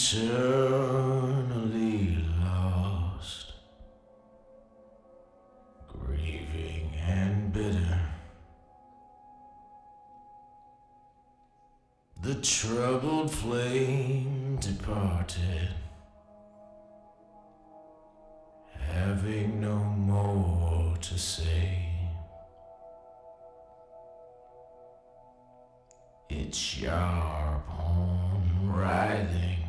eternally lost, grieving and bitter. The troubled flame departed, having no more to say. Its sharp horn writhing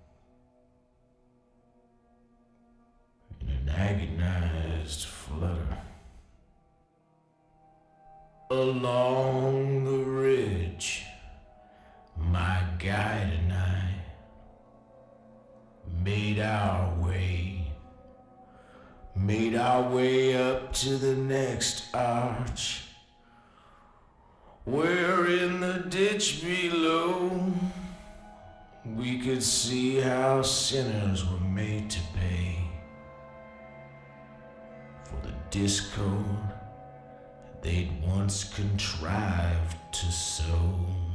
in an agonized flutter along the ridge. My guide and I made our way up to the next arch, where in the ditch below we could see how sinners were made to pay for the discord they'd once contrived to sow.